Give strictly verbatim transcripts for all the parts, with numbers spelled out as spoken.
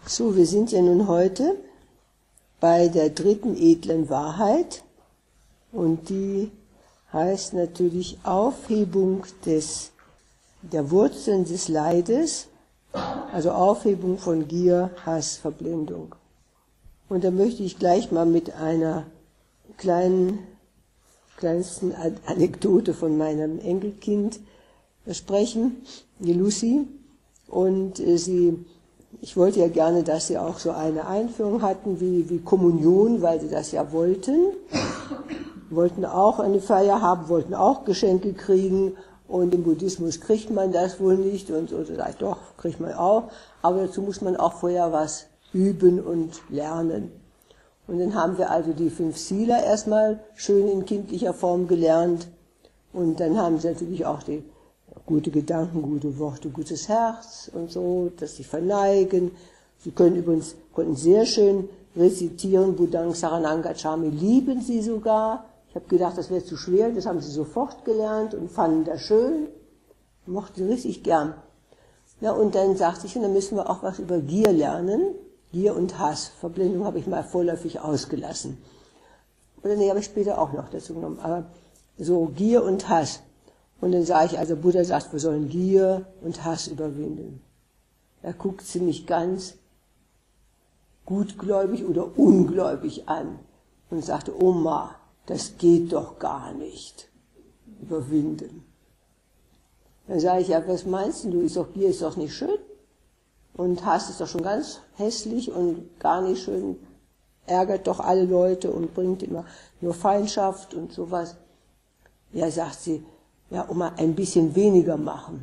So, wir sind ja nun heute bei der dritten edlen Wahrheit und die heißt natürlich Aufhebung des, der Wurzeln des Leides, also Aufhebung von Gier, Hass, Verblendung. Und da möchte ich gleich mal mit einer kleinen, kleinsten Anekdote von meinem Enkelkind sprechen, die Lucy. Und äh, sie, ich wollte ja gerne, dass sie auch so eine Einführung hatten wie, wie Kommunion, weil sie das ja wollten. Wollten auch eine Feier haben, wollten auch Geschenke kriegen. Und im Buddhismus kriegt man das wohl nicht. Und so, da sage ich, doch, kriegt man auch. Aber dazu muss man auch vorher was üben und lernen. Und dann haben wir also die fünf Sila erstmal schön in kindlicher Form gelernt. Und dann haben sie natürlich auch die gute Gedanken, gute Worte, gutes Herz und so, dass sie verneigen. Sie können übrigens, konnten sehr schön rezitieren, Budang Saranang Gacchami lieben sie sogar. Ich habe gedacht, das wäre zu schwer, das haben sie sofort gelernt und fanden das schön. Mochten sie richtig gern. Na, und dann sagte ich, und dann müssen wir auch was über Gier lernen. Gier und Hass. Verblendung habe ich mal vorläufig ausgelassen. Oder nee, habe ich später auch noch dazu genommen. Aber so, Gier und Hass. Und dann sage ich, also Buddha sagt, wir sollen Gier und Hass überwinden. Er guckt sie mich ganz gutgläubig oder ungläubig an und sagte, Oma, das geht doch gar nicht. Überwinden. Dann sage ich, ja, was meinst du? Ist doch, Gier ist doch nicht schön. Und Hass ist doch schon ganz hässlich und gar nicht schön, ärgert doch alle Leute und bringt immer nur Feindschaft und sowas. Ja, sagt sie, ja, Oma, ein bisschen weniger machen.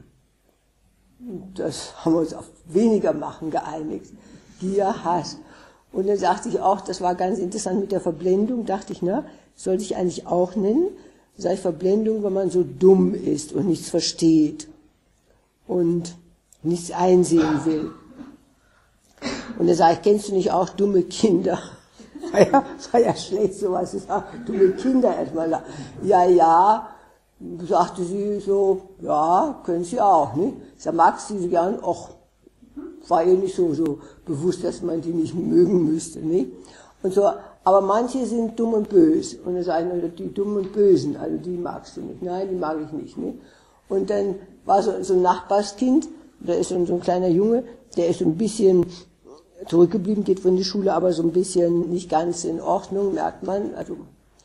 Das haben wir uns auf weniger machen geeinigt. Gier, Hass. Und dann sagte ich auch, das war ganz interessant mit der Verblendung, dachte ich, na, sollte ich eigentlich auch nennen, sei ich Verblendung, wenn man so dumm ist und nichts versteht und nichts einsehen will. Und dann sage ich, kennst du nicht auch dumme Kinder? War ja, war ja schlecht, sowas zu sagen. Dumme Kinder erstmal da. Ja, ja, sagte sie so, ja, können sie auch, ne? Ich sag, magst du sie gern? Och, war ihr nicht so, so bewusst, dass man die nicht mögen müsste, ne? Und so, aber manche sind dumm und böse. Und dann sagen die dummen und Bösen, also die magst du nicht. Nein, die mag ich nicht, ne? Und dann war so, so ein Nachbarskind, da ist so ein, so ein kleiner Junge, der ist so ein bisschen zurückgeblieben, geht von der Schule, aber so ein bisschen nicht ganz in Ordnung, merkt man. Also,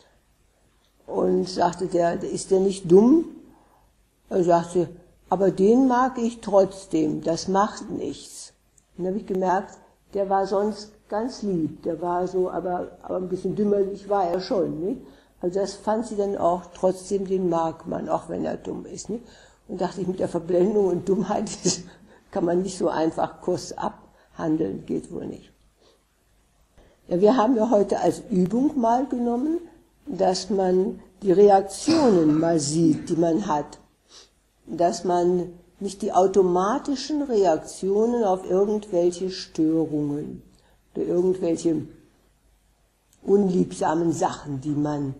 und sagte der, ist der nicht dumm? Er sagte, aber den mag ich trotzdem, das macht nichts. Und dann habe ich gemerkt, der war sonst ganz lieb, der war so, aber, aber ein bisschen dümmerlich war er schon. Nicht? Also das fand sie dann auch, trotzdem den mag man, auch wenn er dumm ist. Nicht? Und dachte ich, mit der Verblendung und Dummheit kann man nicht so einfach Kurs abhandeln, geht wohl nicht. Ja, wir haben ja heute als Übung mal genommen, dass man die Reaktionen mal sieht, die man hat. Dass man nicht die automatischen Reaktionen auf irgendwelche Störungen oder irgendwelche unliebsamen Sachen, die man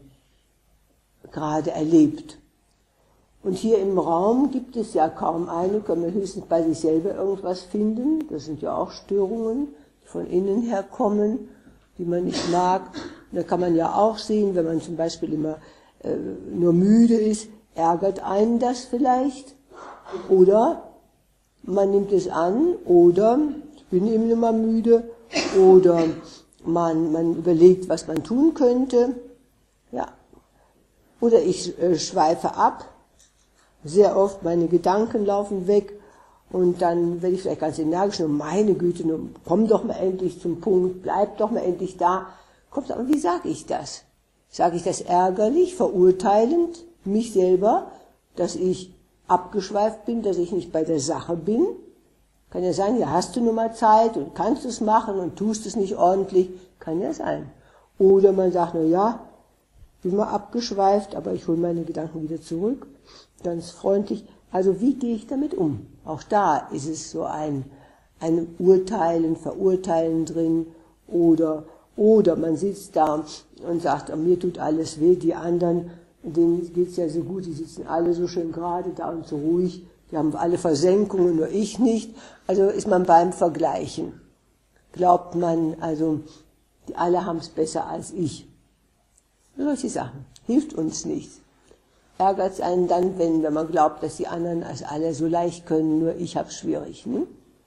gerade erlebt. Und hier im Raum gibt es ja kaum eine, kann man höchstens bei sich selber irgendwas finden. Das sind ja auch Störungen, die von innen her kommen, die man nicht mag. Und da kann man ja auch sehen, wenn man zum Beispiel immer äh, nur müde ist, ärgert einen das vielleicht. Oder man nimmt es an, oder ich bin eben immer müde, oder man, man überlegt, was man tun könnte. Ja. Oder ich äh, schweife ab. Sehr oft meine Gedanken laufen weg und dann werde ich vielleicht ganz energisch, nur meine Güte, nur, komm doch mal endlich zum Punkt, bleib doch mal endlich da. Kommt, aber wie sage ich das? Sage ich das ärgerlich, verurteilend, mich selber, dass ich abgeschweift bin, dass ich nicht bei der Sache bin? Kann ja sein, ja, hast du nur mal Zeit und kannst es machen und tust es nicht ordentlich, kann ja sein. Oder man sagt, na ja, bin mal abgeschweift, aber ich hole meine Gedanken wieder zurück. Ganz freundlich. Also wie gehe ich damit um? Auch da ist es so ein, ein Urteilen, Verurteilen drin oder, oder man sitzt da und sagt, mir tut alles weh, die anderen, denen geht's ja so gut, die sitzen alle so schön gerade da und so ruhig, die haben alle Versenkungen, nur ich nicht. Also ist man beim Vergleichen. glaubt man, also die alle haben es besser als ich. Solche Sachen. Hilft uns nicht. Ärgert es einen dann, wenn, wenn man glaubt, dass die anderen als alle so leicht können, nur ich habe es schwierig. Ne?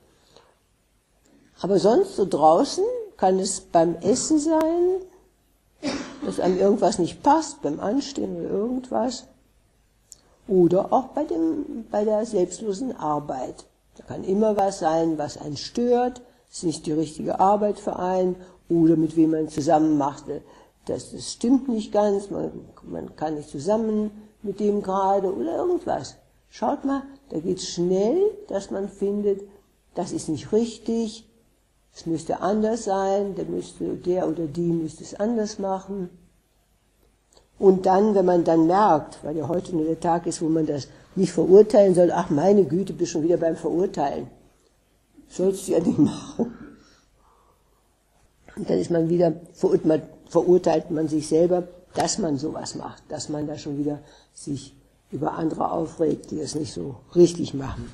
Aber sonst so draußen kann es beim Essen sein, dass einem irgendwas nicht passt, beim Anstehen oder irgendwas. Oder auch bei, dem, bei der selbstlosen Arbeit. Da kann immer was sein, was einen stört, ist nicht die richtige Arbeit für einen, oder mit wem man zusammen macht, das, das stimmt nicht ganz, man, man kann nicht zusammen mit dem gerade oder irgendwas. Schaut mal, da geht es schnell, dass man findet, das ist nicht richtig, es müsste anders sein, der, müsste, der oder die müsste es anders machen. Und dann, wenn man dann merkt, weil ja heute nur der Tag ist, wo man das nicht verurteilen soll, ach meine Güte, bist schon wieder beim Verurteilen. Sollst du ja nicht machen. Und dann ist man wieder, verurteilt man sich selber, dass man sowas macht, dass man da schon wieder sich über andere aufregt, die das nicht so richtig machen.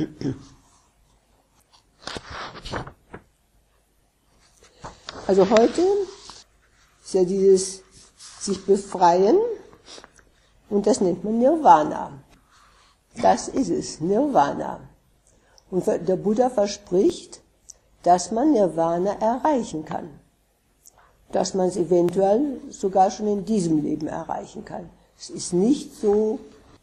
Also heute ist ja dieses sich befreien und das nennt man Nirvana. Das ist es, Nirvana. Und der Buddha verspricht, dass man Nirvana erreichen kann. Dass man es eventuell sogar schon in diesem Leben erreichen kann. Es ist nicht so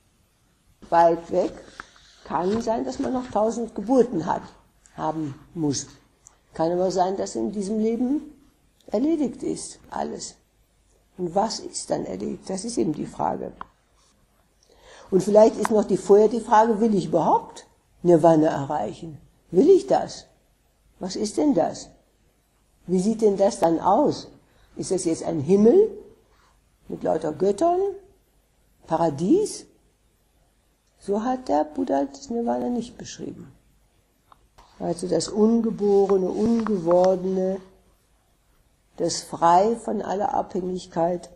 weit weg. Kann sein, dass man noch tausend Geburten hat, haben muss. Kann aber sein, dass in diesem Leben erledigt ist, alles. Und was ist dann erledigt? Das ist eben die Frage. Und vielleicht ist noch die, vorher die Frage, will ich überhaupt Nirvana erreichen? Will ich das? Was ist denn das? Wie sieht denn das dann aus? Ist das jetzt ein Himmel mit lauter Göttern? Paradies? So hat der Buddha das Nirvana nicht beschrieben. Also das Ungeborene, Ungewordene, das frei von aller Abhängigkeit.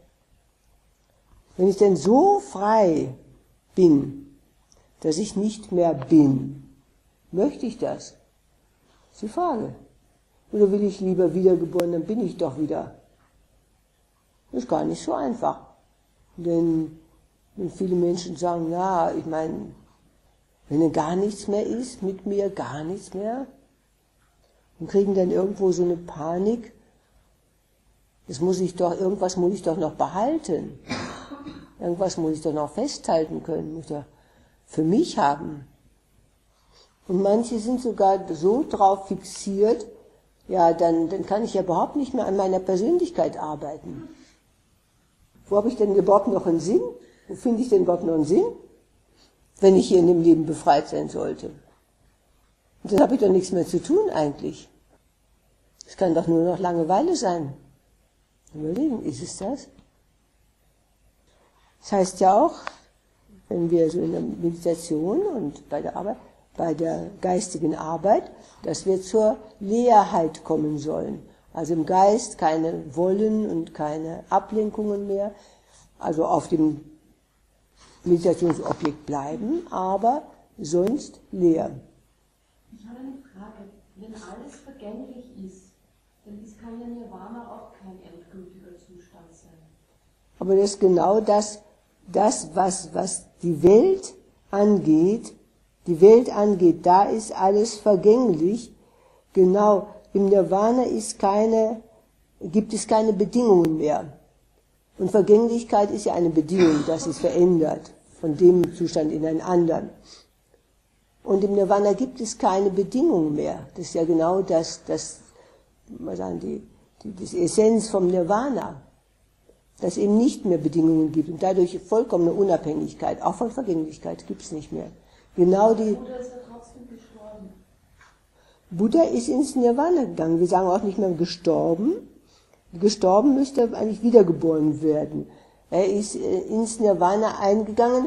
Wenn ich denn so frei bin, dass ich nicht mehr bin, möchte ich das? Das ist die Frage. Oder will ich lieber wiedergeboren, dann bin ich doch wieder. Das ist gar nicht so einfach. Denn wenn viele Menschen sagen, ja, ich meine, wenn gar nichts mehr ist, mit mir gar nichts mehr, und kriegen dann irgendwo so eine Panik, das muss ich doch, irgendwas muss ich doch noch behalten. Irgendwas muss ich doch noch festhalten können, muss ich doch für mich haben. Und manche sind sogar so drauf fixiert, ja, dann, dann kann ich ja überhaupt nicht mehr an meiner Persönlichkeit arbeiten. Wo habe ich denn überhaupt noch einen Sinn? Wo finde ich denn überhaupt noch einen Sinn? Wenn ich hier in dem Leben befreit sein sollte. Und dann habe ich doch nichts mehr zu tun eigentlich. Es kann doch nur noch Langeweile sein. Überlegen, ist es das? Das heißt ja auch, wenn wir so in der Meditation und bei der Arbeit, bei der geistigen Arbeit, dass wir zur Leerheit kommen sollen. Also im Geist keine Wollen und keine Ablenkungen mehr, also auf dem Meditationsobjekt bleiben, aber sonst leer. Ich habe eine Frage. Wenn alles vergänglich ist, dann kann ja Nirvana auch kein endgültiger Zustand sein. Aber das ist genau das, das was, was die Welt angeht, die Welt angeht, da ist alles vergänglich. Genau, im Nirvana ist keine, gibt es keine Bedingungen mehr. Und Vergänglichkeit ist ja eine Bedingung, dass es verändert, von dem Zustand in einen anderen. Und im Nirvana gibt es keine Bedingungen mehr. Das ist ja genau das, das mal sagen, die, die, die Essenz vom Nirvana. Dass es eben nicht mehr Bedingungen gibt und dadurch vollkommene Unabhängigkeit, auch von Vergänglichkeit, gibt es nicht mehr. Genau die. Buddha ist ja trotzdem gestorben. Buddha ist ins Nirvana gegangen. Wir sagen auch nicht mehr gestorben. Gestorben müsste er eigentlich wiedergeboren werden. Er ist ins Nirvana eingegangen.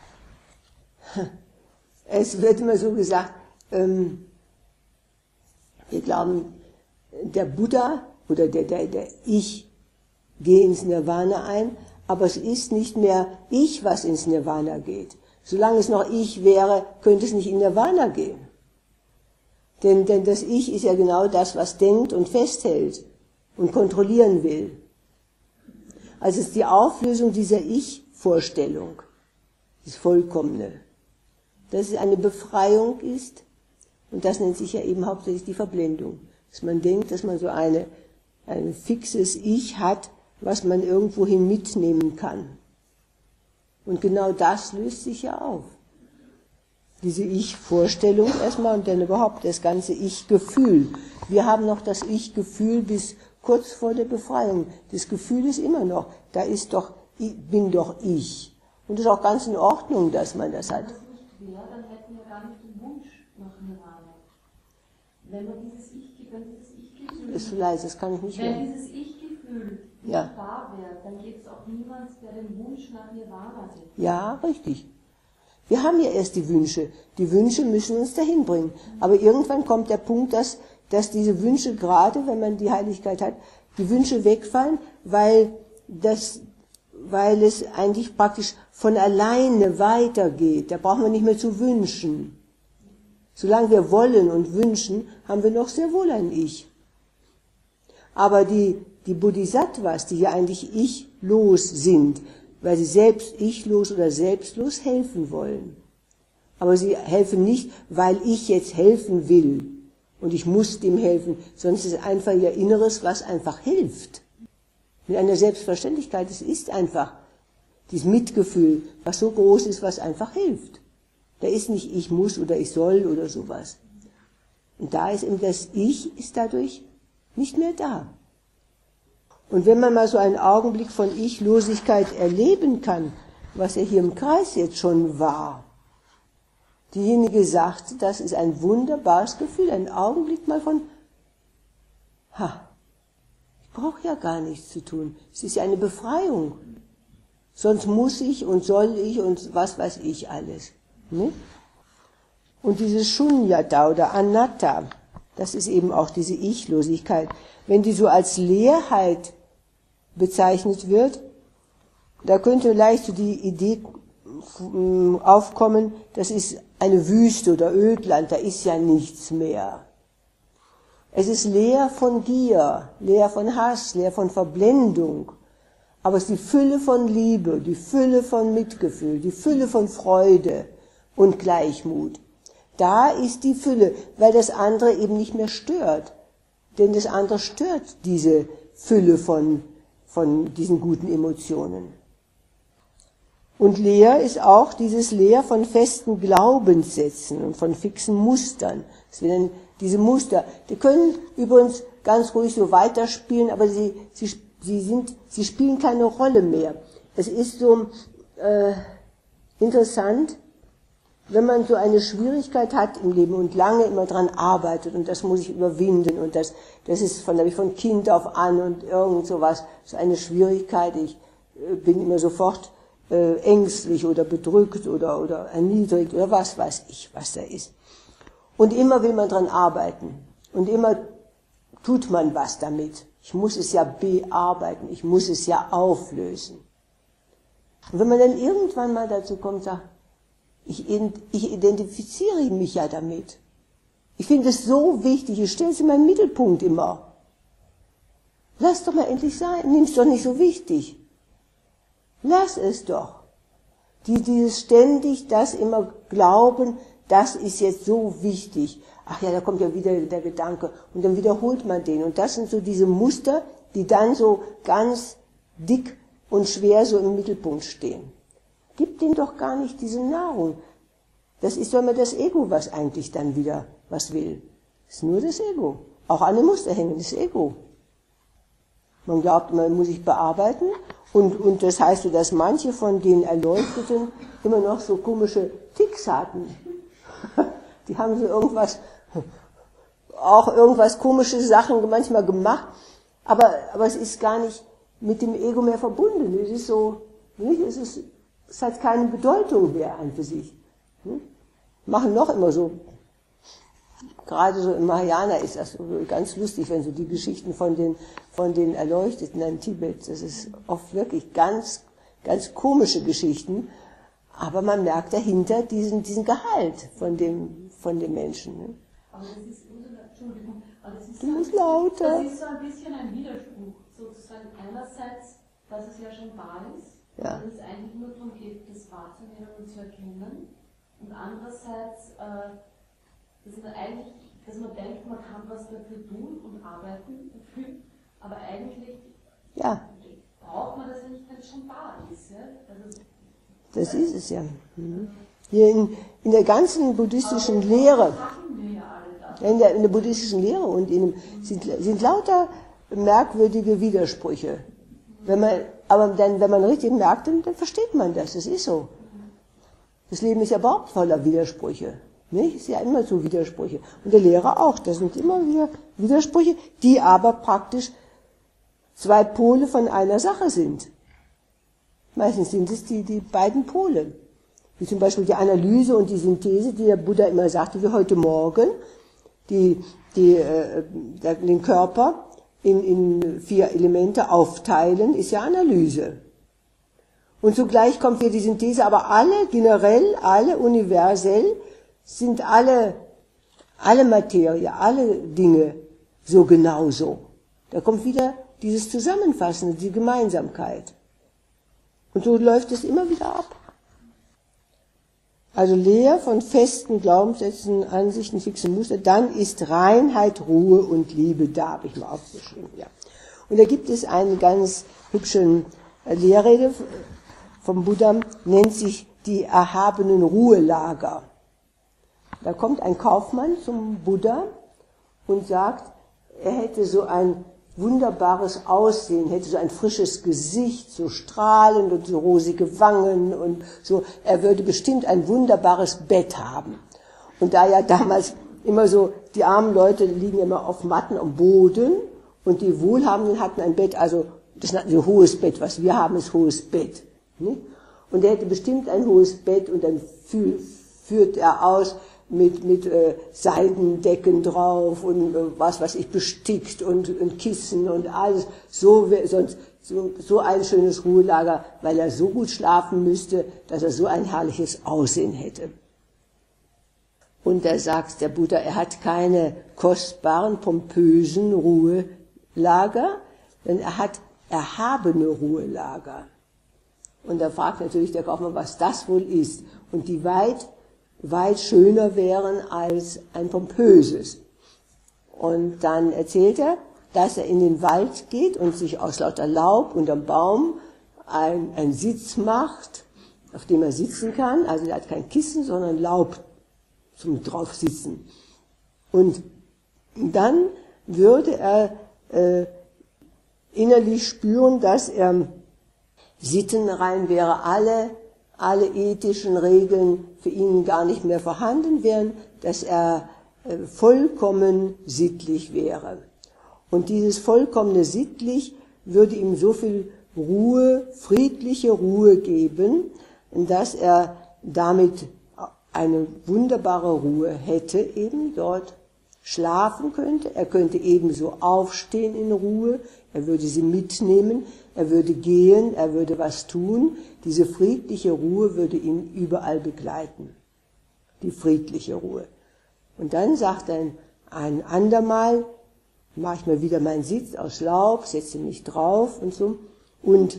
Es wird immer so gesagt, ähm, wir glauben, der Buddha oder der, der, der Ich gehe ins Nirvana ein, aber es ist nicht mehr ich, was ins Nirvana geht. Solange es noch ich wäre, könnte es nicht in Nirvana gehen. Denn, denn das Ich ist ja genau das, was denkt und festhält und kontrollieren will. Also es ist die Auflösung dieser Ich-Vorstellung, das Vollkommene. Dass es eine Befreiung ist, und das nennt sich ja eben hauptsächlich die Verblendung. Dass man denkt, dass man so eine, ein fixes Ich hat, was man irgendwohin mitnehmen kann. Und genau das löst sich ja auf. Diese Ich-Vorstellung erstmal und dann überhaupt das ganze Ich-Gefühl. Wir haben noch das Ich-Gefühl bis kurz vor der Befreiung. Das Gefühl ist immer noch, da ist doch, ich bin doch ich. Und das ist auch ganz in Ordnung, dass man das hat. Wenn das nicht wäre, dann hätten wir gar nicht den Wunsch nach Nirvana. Wenn wir dieses Ich, wenn dieses Ich-Gefühl... Das ist so leise, das kann ich nicht hören. Wenn dieses Ich-Gefühl nicht Ja. da wäre, dann gibt es auch niemanden, der den Wunsch nach Nirvana hätte. Ja, richtig. Wir haben ja erst die Wünsche. Die Wünsche müssen uns dahin bringen. Aber irgendwann kommt der Punkt, dass, dass diese Wünsche, gerade wenn man die Heiligkeit hat, die Wünsche wegfallen, weil, das, weil es eigentlich praktisch von alleine weitergeht. Da brauchen wir nicht mehr zu wünschen. Solange wir wollen und wünschen, haben wir noch sehr wohl ein Ich. Aber die, die Bodhisattvas, die ja eigentlich ich-los sind, weil sie selbst ich-los oder selbstlos helfen wollen. Aber sie helfen nicht, weil ich jetzt helfen will und ich muss dem helfen, sondern es ist einfach ihr Inneres, was einfach hilft. Mit einer Selbstverständlichkeit, es ist einfach dieses Mitgefühl, was so groß ist, was einfach hilft. Da ist nicht ich muss oder ich soll oder sowas. Und da ist eben das Ich ist dadurch nicht mehr da. Und wenn man mal so einen Augenblick von Ich-Losigkeit erleben kann, was ja hier im Kreis jetzt schon war, diejenige sagte, das ist ein wunderbares Gefühl, ein Augenblick mal von, ha, ich brauche ja gar nichts zu tun, es ist ja eine Befreiung. Sonst muss ich und soll ich und was weiß ich alles. Ne? Und dieses Shunyata oder Anatta, das ist eben auch diese Ich-Losigkeit. Wenn die so als Leerheit bezeichnet wird, da könnte leicht so die Idee aufkommen, das ist eine Wüste oder Ödland, da ist ja nichts mehr. Es ist leer von Gier, leer von Hass, leer von Verblendung, aber es ist die Fülle von Liebe, die Fülle von Mitgefühl, die Fülle von Freude und Gleichmut. Da ist die Fülle, weil das andere eben nicht mehr stört. Denn das andere stört diese Fülle von, von diesen guten Emotionen. Und leer ist auch dieses Leer von festen Glaubenssätzen und von fixen Mustern. Das sind diese Muster, die können übrigens ganz ruhig so weiterspielen, aber sie, sie, sie, sind, sie spielen keine Rolle mehr. Es ist so äh, interessant, wenn man so eine Schwierigkeit hat im Leben und lange immer dran arbeitet und das muss ich überwinden und das, das ist von, von Kind auf an und irgend sowas, so eine Schwierigkeit, ich äh, bin immer sofort äh, ängstlich oder bedrückt oder, oder erniedrigt oder was weiß ich, was da ist. Und immer will man dran arbeiten und immer tut man was damit. Ich muss es ja bearbeiten, ich muss es ja auflösen. Und wenn man dann irgendwann mal dazu kommt, sagt, Ich, ich identifiziere mich ja damit. Ich finde es so wichtig, ich stelle es in meinen Mittelpunkt immer. Lass doch mal endlich sein, nimm es doch nicht so wichtig. Lass es doch. Die, dieses ständig das immer glauben, das ist jetzt so wichtig. Ach ja, da kommt ja wieder der Gedanke und dann wiederholt man den. Und das sind so diese Muster, die dann so ganz dick und schwer so im Mittelpunkt stehen. Gib dem doch gar nicht diese Nahrung. Das ist doch immer das Ego, was eigentlich dann wieder was will. Das ist nur das Ego. Auch an dem Muster hängen, das Ego. Man glaubt, man muss sich bearbeiten und, und das heißt so, dass manche von den Erleuchteten immer noch so komische Ticks hatten. Die haben so irgendwas, auch irgendwas komische Sachen manchmal gemacht, aber, aber es ist gar nicht mit dem Ego mehr verbunden. Es ist so, nicht? Es ist, es hat keine Bedeutung mehr an für sich. Hm? Machen noch immer so, gerade so im Mahayana ist das so ganz lustig, wenn so die Geschichten von den, von den Erleuchteten in Tibet, das ist oft wirklich ganz, ganz komische Geschichten, aber man merkt dahinter diesen, diesen Gehalt von dem, von dem Menschen. Ne? Aber das ist Entschuldigung, aber das ist, Du so, musst lauter. Das ist so ein bisschen ein Widerspruch, sozusagen einerseits, dass es ja schon da ist, Ja. dass es eigentlich nur darum geht, das wahrzunehmen und zu erkennen, und andererseits, äh, dass man eigentlich, dass man denkt, man kann was dafür tun und arbeiten dafür, aber eigentlich Ja. braucht man das ja nicht, wenn es schon da ist. Ja? Also, Das ist es ja. Mhm. Hier in, in der ganzen buddhistischen Lehre, in der, in der buddhistischen Lehre und in dem, sind, sind lauter merkwürdige Widersprüche. Wenn man, aber dann, wenn man richtig merkt, dann, dann versteht man das. Das ist so. Das Leben ist ja überhaupt voller Widersprüche. Nicht? Es ist ja immer so Widersprüche. Und der Lehrer auch. Das sind immer wieder Widersprüche, die aber praktisch zwei Pole von einer Sache sind. Meistens sind es die, die beiden Pole. Wie zum Beispiel die Analyse und die Synthese, die der Buddha immer sagte, wie heute Morgen, die, die, äh, den Körper in, in vier Elemente aufteilen, ist ja Analyse. Und zugleich kommt hier die Synthese, aber alle generell, alle universell, sind alle, alle Materie, alle Dinge so genauso. Da kommt wieder dieses Zusammenfassende, die Gemeinsamkeit. Und so läuft es immer wieder ab. Also leer von festen Glaubenssätzen, Ansichten, fixen Muster, dann ist Reinheit, Ruhe und Liebe da, habe ich mal aufgeschrieben. Ja. Und da gibt es einen ganz hübschen Lehrrede vom Buddha, nennt sich die erhabenen Ruhelager. Da kommt ein Kaufmann zum Buddha und sagt, er hätte so ein wunderbares Aussehen, hätte so ein frisches Gesicht, so strahlend und so rosige Wangen und so. Er würde bestimmt ein wunderbares Bett haben. Und da ja damals immer so, die armen Leute liegen immer auf Matten am Boden und die Wohlhabenden hatten ein Bett, also das nannten sie hohes Bett, was wir haben ist hohes Bett. Nicht? Und er hätte bestimmt ein hohes Bett und dann fü- führt er aus, mit, mit äh, Seidendecken drauf und äh, was weiß ich, bestickt und, und Kissen und alles, so, sonst, so, so ein schönes Ruhelager, weil er so gut schlafen müsste, dass er so ein herrliches Aussehen hätte. Und da sagt der Buddha, er hat keine kostbaren, pompösen Ruhelager, denn er hat erhabene Ruhelager. Und da fragt natürlich der Kaufmann, was das wohl ist. Und die weit weit schöner wären als ein pompöses. Und dann erzählt er, dass er in den Wald geht und sich aus lauter Laub unterm Baum ein, ein Sitz macht, auf dem er sitzen kann. Also er hat kein Kissen, sondern Laub zum draufsitzen. Und dann würde er äh, innerlich spüren, dass er sittenrein wäre, alle alle ethischen Regeln für ihn gar nicht mehr vorhanden wären, dass er äh, vollkommen sittlich wäre. Und dieses vollkommene sittlich würde ihm so viel Ruhe, friedliche Ruhe geben, dass er damit eine wunderbare Ruhe hätte, eben dort schlafen könnte. Er könnte ebenso aufstehen in Ruhe, er würde sie mitnehmen, er würde gehen, er würde was tun. Diese friedliche Ruhe würde ihn überall begleiten. Die friedliche Ruhe. Und dann sagt er ein andermal, mache ich mir wieder meinen Sitz aus Laub, setze mich drauf und so und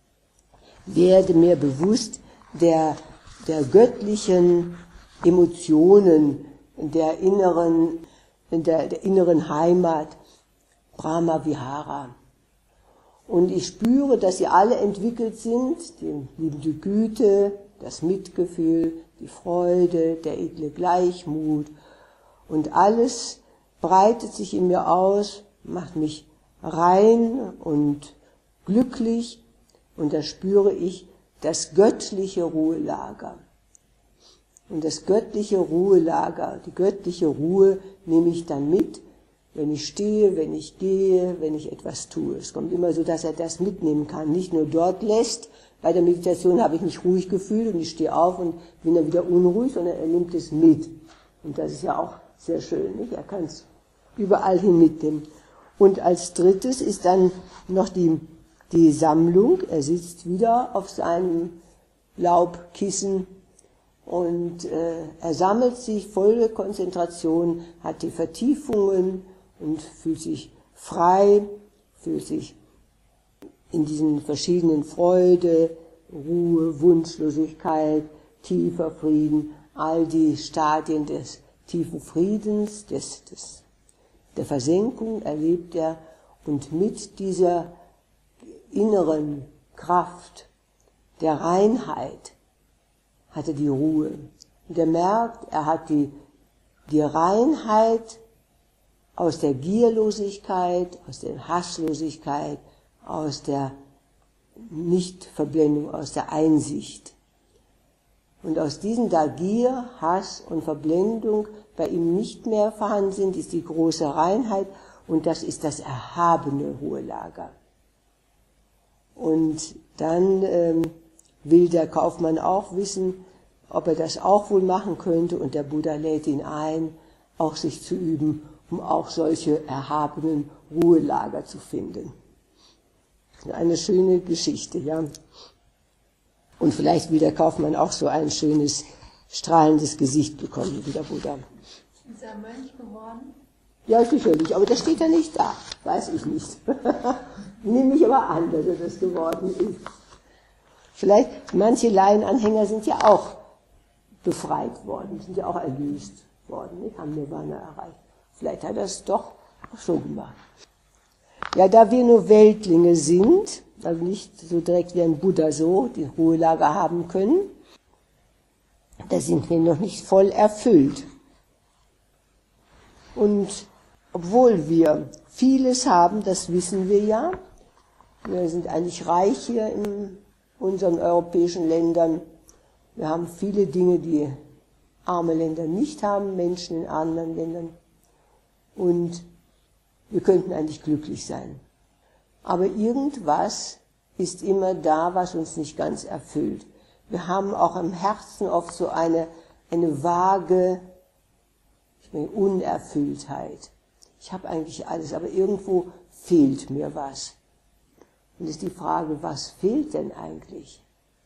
werde mir bewusst der, der göttlichen Emotionen, der inneren, der, der inneren Heimat, Brahma Vihara. Und ich spüre, dass sie alle entwickelt sind, die liebende Güte, das Mitgefühl, die Freude, der edle Gleichmut. Und alles breitet sich in mir aus, macht mich rein und glücklich. Und da spüre ich das göttliche Ruhelager. Und das göttliche Ruhelager, die göttliche Ruhe nehme ich dann mit, wenn ich stehe, wenn ich gehe, wenn ich etwas tue. Es kommt immer so, dass er das mitnehmen kann, nicht nur dort lässt. Bei der Meditation habe ich mich ruhig gefühlt und ich stehe auf und bin dann wieder unruhig, sondern er nimmt es mit. Und das ist ja auch sehr schön, nicht? Er kann es überall hin mitnehmen. Und als drittes ist dann noch die, die Sammlung. Er sitzt wieder auf seinem Laubkissen und äh, er sammelt sich volle Konzentration, hat die Vertiefungen und fühlt sich frei, fühlt sich in diesen verschiedenen Freude, Ruhe, Wunschlosigkeit, tiefer Frieden, all die Stadien des tiefen Friedens, des, des, der Versenkung erlebt er, und mit dieser inneren Kraft der Reinheit hat er die Ruhe. Und er merkt, er hat die, die Reinheit aus der Gierlosigkeit, aus der Hasslosigkeit, aus der Nichtverblendung, aus der Einsicht. Und aus diesen, da Gier, Hass und Verblendung bei ihm nicht mehr vorhanden sind, ist die große Reinheit, und das ist das erhabene Ruhelager. Und dann ähm, will der Kaufmann auch wissen, ob er das auch wohl machen könnte, und der Buddha lädt ihn ein, auch sich zu üben, um auch solche erhabenen Ruhelager zu finden. Eine schöne Geschichte, ja. Und vielleicht will der Kaufmann auch so ein schönes, strahlendes Gesicht bekommen wie der Buddha. Ist er Mönch geworden? Ja, sicherlich, aber das steht ja nicht da, weiß ich nicht. Nehme ich aber an, dass er das geworden ist. Vielleicht, manche Laienanhänger sind ja auch befreit worden, sind ja auch erlöst worden, nicht? Haben Nirvana erreicht. Vielleicht hat er es doch schon gemacht. Ja, da wir nur Weltlinge sind, also nicht so direkt wie ein Buddha so, die Ruhelager haben können, da sind wir noch nicht voll erfüllt. Und obwohl wir vieles haben, das wissen wir ja, wir sind eigentlich reich hier in unseren europäischen Ländern, wir haben viele Dinge, die arme Länder nicht haben, Menschen in anderen Ländern, und wir könnten eigentlich glücklich sein. Aber irgendwas ist immer da, was uns nicht ganz erfüllt. Wir haben auch im Herzen oft so eine, eine vage ich meine, Unerfülltheit. Ich habe eigentlich alles, aber irgendwo fehlt mir was. Und es ist die Frage, was fehlt denn eigentlich?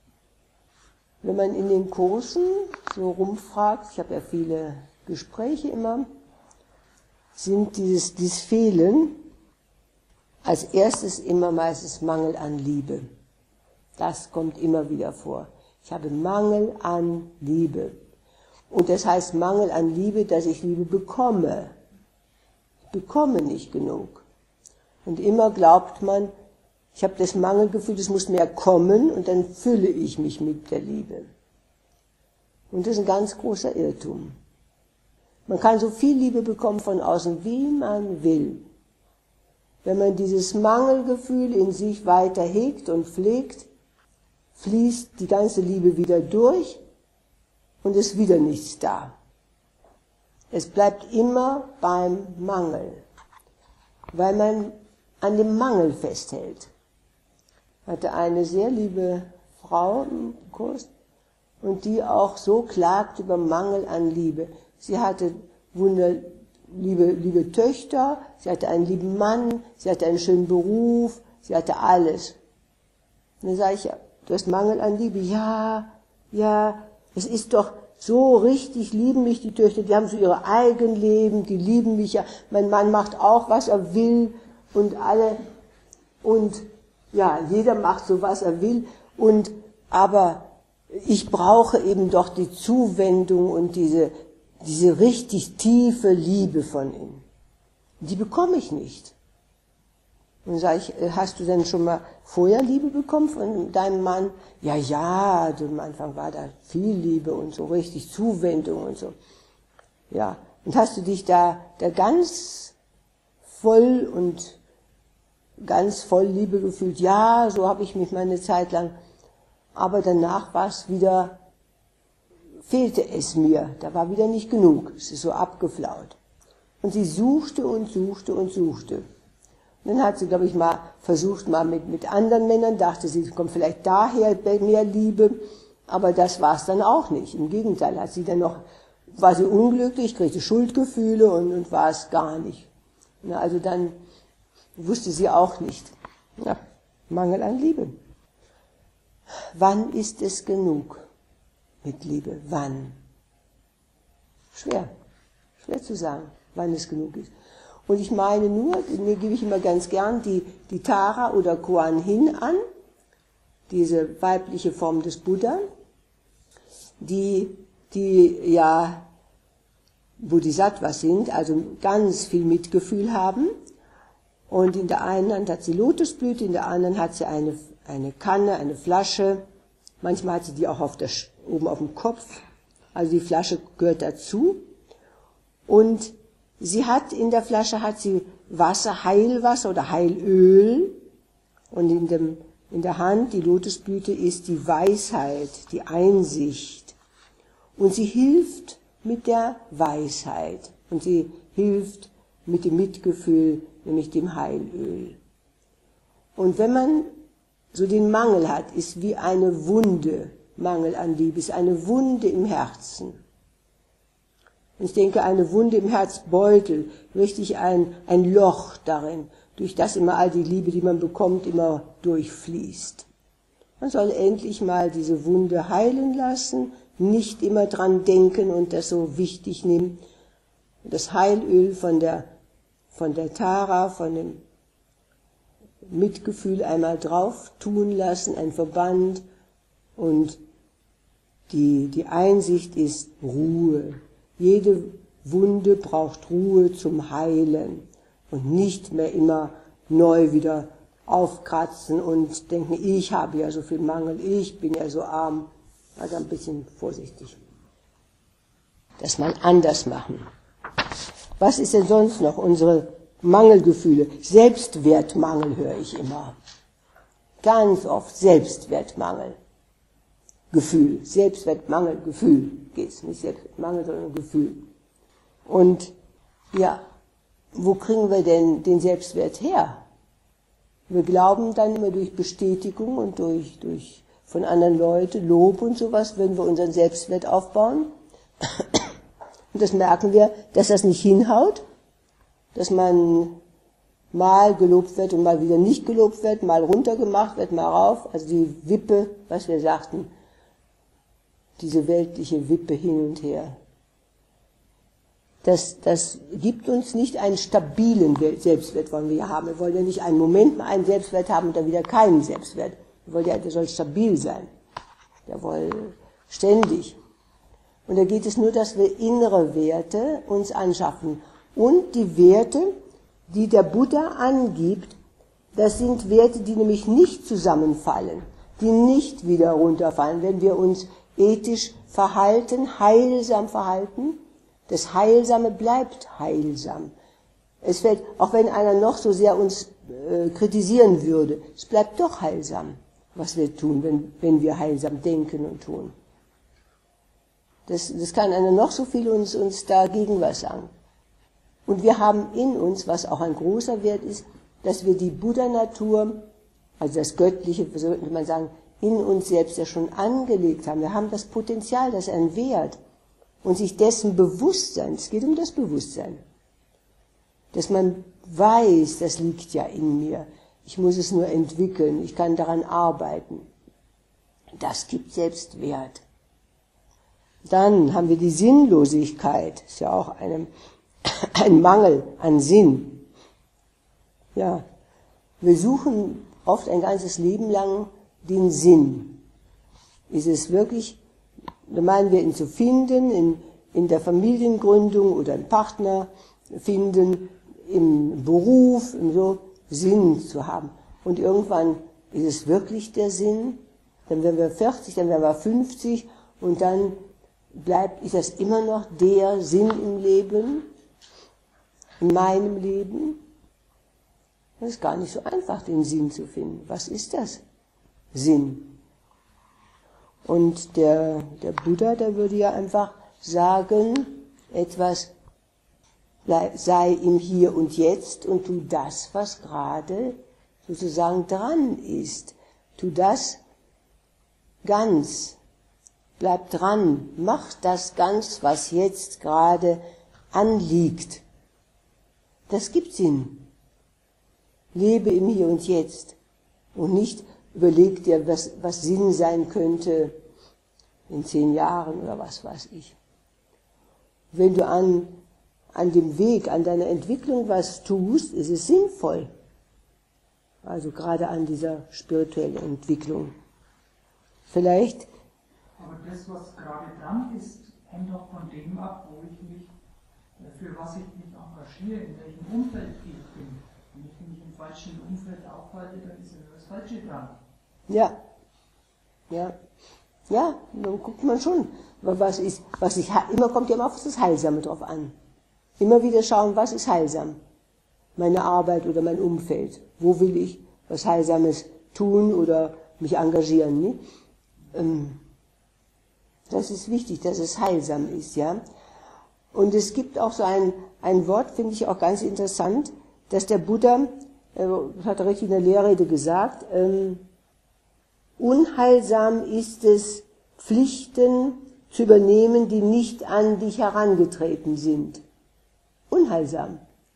Wenn man in den Kursen so rumfragt, ich habe ja viele Gespräche immer, sind dieses, dieses Fehlen als erstes immer meistens Mangel an Liebe. Das kommt immer wieder vor. Ich habe Mangel an Liebe. Und das heißt Mangel an Liebe, dass ich Liebe bekomme. Ich bekomme nicht genug. Und immer glaubt man, ich habe das Mangelgefühl, es muss mehr kommen, und dann fülle ich mich mit der Liebe. Und das ist ein ganz großer Irrtum. Man kann so viel Liebe bekommen von außen, wie man will. Wenn man dieses Mangelgefühl in sich weiter hegt und pflegt, fließt die ganze Liebe wieder durch und ist wieder nichts da. Es bleibt immer beim Mangel, weil man an dem Mangel festhält. Ich hatte eine sehr liebe Frau im Kurs, und die auch so klagt über Mangel an Liebe. Sie hatte wunderliebe liebe Töchter, sie hatte einen lieben Mann, sie hatte einen schönen Beruf, sie hatte alles. Und dann sage ich, ja, du hast Mangel an Liebe. Ja, ja, es ist doch so richtig, lieben mich die Töchter, die haben so ihre eigenen Leben, die lieben mich ja. Mein Mann macht auch, was er will, und alle, und ja, jeder macht so, was er will, und aber ich brauche eben doch die Zuwendung und diese diese richtig tiefe Liebe von ihm. Die bekomme ich nicht. Und sage ich, hast du denn schon mal vorher Liebe bekommen von deinem Mann? Ja, ja, am Anfang war da viel Liebe und so richtig Zuwendung und so. Ja, und hast du dich da, da ganz voll und ganz voll Liebe gefühlt? Ja, so habe ich mich mal eine Zeit lang. Aber danach war es wieder, fehlte es mir, da war wieder nicht genug, es ist so abgeflaut. Und sie suchte und suchte und suchte. Und dann hat sie, glaube ich, mal versucht, mal mit, mit anderen Männern, dachte sie, kommt vielleicht daher mehr Liebe, aber das war es dann auch nicht. Im Gegenteil, hat sie dann noch, war sie unglücklich, kriegte Schuldgefühle und, und war es gar nicht. Na, also dann wusste sie auch nicht. Ja, Mangel an Liebe. Wann ist es genug? mit Liebe. Wann? Schwer. Schwer zu sagen, wann es genug ist. Und ich meine nur, mir gebe ich immer ganz gern die, die Tara oder Kuan Yin an, diese weibliche Form des Buddha, die, die ja Bodhisattvas sind, also ganz viel Mitgefühl haben. Und in der einen Hand hat sie Lotusblüte, in der anderen hat sie eine, eine Kanne, eine Flasche. Manchmal hat sie die auch auf der, oben auf dem Kopf. Also die Flasche gehört dazu. Und sie hat in der Flasche hat sie Wasser, Heilwasser oder Heilöl. Und in, dem, in der Hand, die Lotusblüte, ist die Weisheit, die Einsicht. Und sie hilft mit der Weisheit. Und sie hilft mit dem Mitgefühl, nämlich dem Heilöl. Und wenn man so den Mangel hat, ist wie eine Wunde, Mangel an Liebe, ist eine Wunde im Herzen. Und ich denke, eine Wunde im Herzbeutel, richtig ein, ein Loch darin, durch das immer all die Liebe, die man bekommt, immer durchfließt. Man soll endlich mal diese Wunde heilen lassen, nicht immer dran denken und das so wichtig nehmen. Das Heilöl von der, von der Tara, von dem Mitgefühl einmal drauf tun lassen, ein Verband, und die, die Einsicht ist Ruhe. Jede Wunde braucht Ruhe zum Heilen und nicht mehr immer neu wieder aufkratzen und denken, ich habe ja so viel Mangel, ich bin ja so arm. Also ein bisschen vorsichtig. Das mal anders machen. Was ist denn sonst noch unsere Mangelgefühle? Selbstwertmangel höre ich immer. Ganz oft Selbstwertmangel. Gefühl. Selbstwertmangel, Gefühl geht's. Nicht Selbstwertmangel, sondern Gefühl. Und ja, wo kriegen wir denn den Selbstwert her? Wir glauben dann immer durch Bestätigung und durch, durch von anderen Leuten, Lob und sowas, wenn wir unseren Selbstwert aufbauen. Und das merken wir, dass das nicht hinhaut, dass man mal gelobt wird und mal wieder nicht gelobt wird, mal runtergemacht wird, mal rauf. Also die Wippe, was wir sagten, diese weltliche Wippe hin und her. Das, das gibt uns nicht einen stabilen Selbstwert, wollen wir ja haben. Wir wollen ja nicht einen Moment mal einen Selbstwert haben und dann wieder keinen Selbstwert. Wir wollen ja, der soll stabil sein. Der soll ständig. Und da geht es nur, dass wir innere Werte uns anschaffen. Und die Werte, die der Buddha angibt, das sind Werte, die nämlich nicht zusammenfallen, die nicht wieder runterfallen, wenn wir uns ethisch verhalten, heilsam verhalten. Das Heilsame bleibt heilsam. Es fällt, auch wenn einer noch so sehr uns äh, kritisieren würde, es bleibt doch heilsam, was wir tun, wenn, wenn wir heilsam denken und tun. Das, das kann einer noch so viel uns, uns dagegen was sagen. Und wir haben in uns, was auch ein großer Wert ist, dass wir die Buddha-Natur, also das Göttliche, so könnte man sagen, in uns selbst ja schon angelegt haben. Wir haben das Potenzial, das ist ein Wert. Und sich dessen bewusst sein, es geht um das Bewusstsein, dass man weiß, das liegt ja in mir, ich muss es nur entwickeln, ich kann daran arbeiten. Das gibt Selbstwert. Dann haben wir die Sinnlosigkeit, ist ja auch eine, ein Mangel an Sinn. Ja, wir suchen oft ein ganzes Leben lang den Sinn. Ist es wirklich, da meinen wir ihn zu finden, in, in der Familiengründung oder einen Partner finden, im Beruf, im so, Sinn zu haben. Und irgendwann ist es wirklich der Sinn, dann werden wir vierzig, dann werden wir fünfzig und dann bleibt, ist das immer noch der Sinn im Leben, in meinem Leben? Das ist gar nicht so einfach, den Sinn zu finden. Was ist das? Sinn. Und der, der Buddha, der würde ja einfach sagen, etwas bleib, sei im Hier und Jetzt und tu das, was gerade sozusagen dran ist. Tu das ganz. Bleib dran. Mach das ganz, was jetzt gerade anliegt. Das gibt Sinn. Lebe im Hier und Jetzt und nicht überleg dir, was, was Sinn sein könnte in zehn Jahren oder was weiß ich. Wenn du an, an dem Weg, an deiner Entwicklung was tust, ist es sinnvoll. Also gerade an dieser spirituellen Entwicklung. Vielleicht. Aber das, was gerade dran ist, hängt doch von dem ab, wo ich mich, für was ich mich engagiere, in welchem Umfeld ich bin. Wenn ich mich im falschen Umfeld aufhalte, dann ist ja das Falsche dran. Ja, ja, ja, dann guckt man schon, was ist, was ich, immer kommt ja immer auf das Heilsame drauf an. Immer wieder schauen, was ist heilsam? Meine Arbeit oder mein Umfeld. Wo will ich was Heilsames tun oder mich engagieren? Ne? Ähm, das ist wichtig, dass es heilsam ist, ja. Und es gibt auch so ein, ein Wort, finde ich auch ganz interessant, dass der Buddha, äh, das hat er richtig in der Lehrrede gesagt, ähm, unheilsam ist es, Pflichten zu übernehmen, die nicht an dich herangetreten sind. Unheilsam.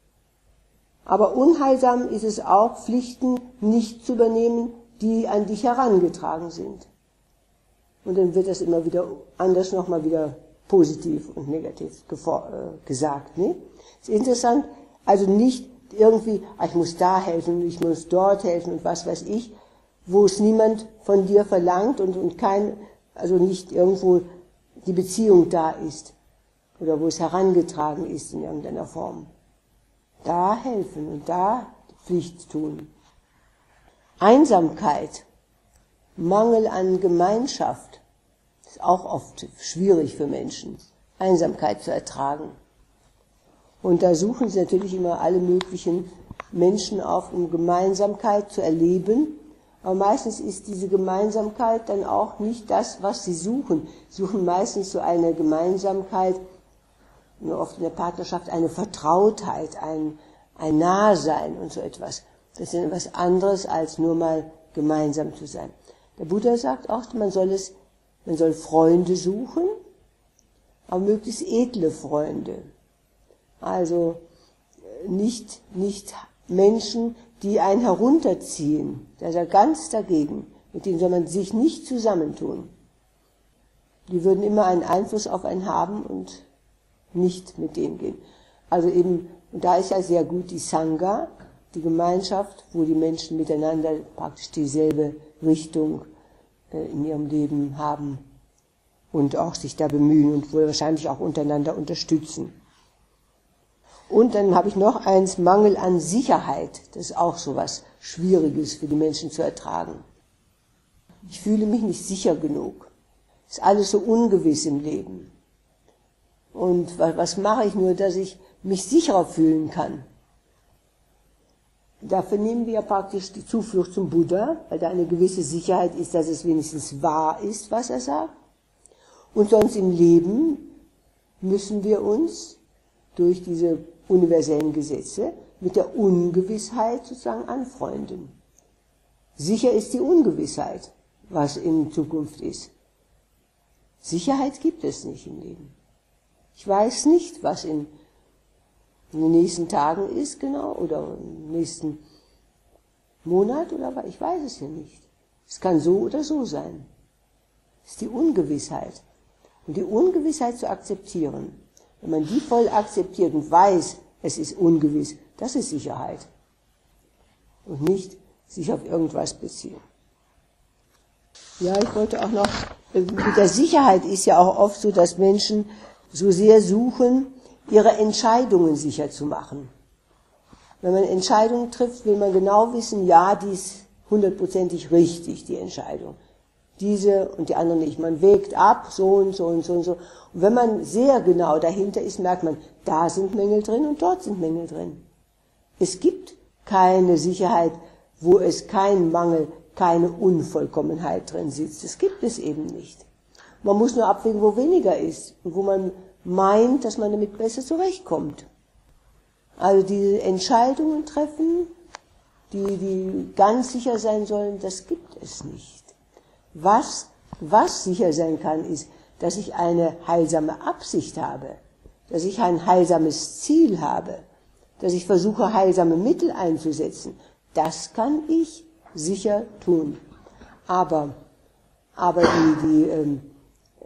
Aber unheilsam ist es auch, Pflichten nicht zu übernehmen, die an dich herangetragen sind. Und dann wird das immer wieder anders nochmal wieder positiv und negativ gesagt. Ne? Ist interessant, also nicht irgendwie, ich muss da helfen, ich muss dort helfen und was weiß ich, wo es niemand von dir verlangt und, und kein, also nicht irgendwo die Beziehung da ist oder wo es herangetragen ist in irgendeiner Form. Da helfen und da Pflicht tun. Einsamkeit, Mangel an Gemeinschaft, ist auch oft schwierig für Menschen, Einsamkeit zu ertragen. Und da suchen sie natürlich immer alle möglichen Menschen auf, um Gemeinsamkeit zu erleben. Aber meistens ist diese Gemeinsamkeit dann auch nicht das, was sie suchen. Sie suchen meistens so eine Gemeinsamkeit, nur oft in der Partnerschaft eine Vertrautheit, ein, ein Nahsein und so etwas. Das ist etwas anderes, als nur mal gemeinsam zu sein. Der Buddha sagt auch, man soll es, man soll Freunde suchen, aber möglichst edle Freunde. Also nicht, nicht Menschen, die einen herunterziehen. Da ist er ganz dagegen. Mit denen soll man sich nicht zusammentun. Die würden immer einen Einfluss auf einen haben und nicht mit denen gehen. Also eben, und da ist ja sehr gut die Sangha, die Gemeinschaft, wo die Menschen miteinander praktisch dieselbe Richtung äh, in ihrem Leben haben und auch sich da bemühen und wohl wahrscheinlich auch untereinander unterstützen. Und dann habe ich noch eins, Mangel an Sicherheit. Das ist auch so was Schwieriges für die Menschen zu ertragen. Ich fühle mich nicht sicher genug. Ist alles so ungewiss im Leben. Und was mache ich nur, dass ich mich sicherer fühlen kann? Dafür nehmen wir ja praktisch die Zuflucht zum Buddha, weil da eine gewisse Sicherheit ist, dass es wenigstens wahr ist, was er sagt. Und sonst im Leben müssen wir uns durch diese universellen Gesetze mit der Ungewissheit sozusagen anfreunden. Sicher ist die Ungewissheit, was in Zukunft ist. Sicherheit gibt es nicht im Leben. Ich weiß nicht, was in, in den nächsten Tagen ist, genau, oder im nächsten Monat, oder was, ich weiß es ja nicht. Es kann so oder so sein. Es ist die Ungewissheit. Und die Ungewissheit zu akzeptieren, wenn man die voll akzeptiert und weiß, es ist ungewiss, das ist Sicherheit. Und nicht sich auf irgendwas beziehen. Ja, ich wollte auch noch, mit der Sicherheit ist ja auch oft so, dass Menschen so sehr suchen, ihre Entscheidungen sicher zu machen. Wenn man Entscheidungen trifft, will man genau wissen, ja, die ist hundertprozentig richtig, die Entscheidung. Diese und die andere nicht. Man wägt ab, so und so und so und so. Und wenn man sehr genau dahinter ist, merkt man, da sind Mängel drin und dort sind Mängel drin. Es gibt keine Sicherheit, wo es kein Mangel, keine Unvollkommenheit drin sitzt. Das gibt es eben nicht. Man muss nur abwägen, wo weniger ist und wo man meint, dass man damit besser zurechtkommt. Also diese Entscheidungen treffen, die, die ganz sicher sein sollen, das gibt es nicht. Was, was sicher sein kann, ist, dass ich eine heilsame Absicht habe, dass ich ein heilsames Ziel habe, dass ich versuche, heilsame Mittel einzusetzen. Das kann ich sicher tun. Aber, aber die, die, ähm,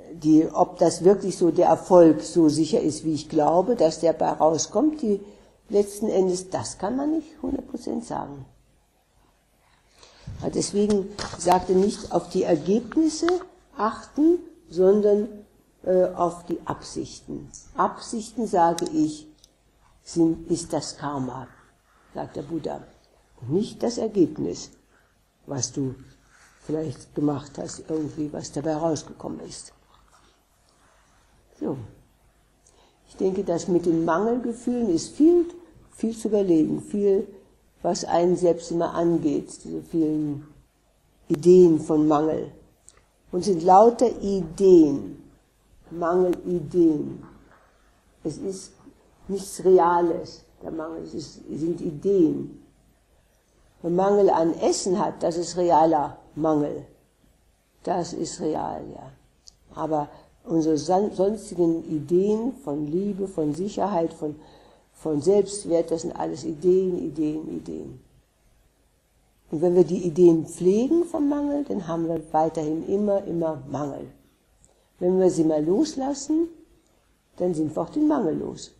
die, ob das wirklich so der Erfolg so sicher ist, wie ich glaube, dass der bei rauskommt, die letzten Endes, das kann man nicht hundert Prozent sagen. Deswegen sagte nicht auf die Ergebnisse achten, sondern äh, auf die Absichten. Absichten, sage ich, sind, ist das Karma, sagt der Buddha. Und nicht das Ergebnis, was du vielleicht gemacht hast, irgendwie, was dabei rausgekommen ist. So. Ich denke, das mit den Mangelgefühlen ist viel, viel zu überlegen, viel, was einen selbst immer angeht, diese vielen Ideen von Mangel. Und sind lauter Ideen, Mangelideen. Es ist nichts Reales, der Mangel, es ist, es sind Ideen. Wenn Mangel an Essen hat, das ist realer Mangel. Das ist real, ja. Aber unsere sonstigen Ideen von Liebe, von Sicherheit, von, von Selbstwert, das sind alles Ideen, Ideen, Ideen. Und wenn wir die Ideen pflegen vom Mangel, dann haben wir weiterhin immer, immer Mangel. Wenn wir sie mal loslassen, dann sind wir auch den Mangel los.